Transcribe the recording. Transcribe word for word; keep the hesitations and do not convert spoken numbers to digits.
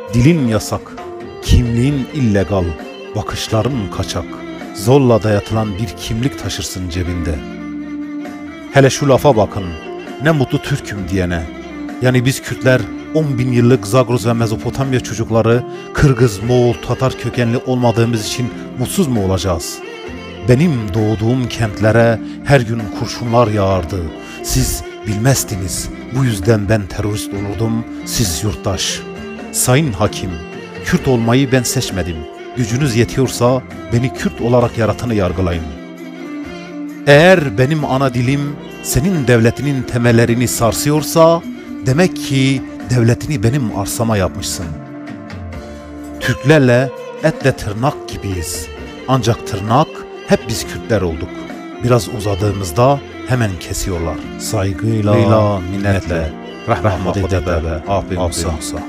Dilin yasak, kimliğin illegal, bakışların kaçak. Zorla dayatılan bir kimlik taşırsın cebinde. Hele şu lafa bakın, ne mutlu Türk'üm diyene. Yani biz Kürtler on bin yıllık Zagros ve Mezopotamya çocukları Kırgız, Moğol, Tatar kökenli olmadığımız için mutsuz mu olacağız? Benim doğduğum kentlere her gün kurşunlar yağardı. Siz bilmezdiniz, bu yüzden ben terörist olurdum, siz yurttaş. Sayın Hakim, Kürt olmayı ben seçmedim. Gücünüz yetiyorsa beni Kürt olarak yaratanı yargılayın. Eğer benim ana dilim senin devletinin temellerini sarsıyorsa, demek ki devletini benim arsama yapmışsın. Türklerle etle tırnak gibiyiz. Ancak tırnak hep biz Kürtler olduk. Biraz uzadığımızda hemen kesiyorlar. Saygıyla, minnetle, rahmet edebe, abi Musa.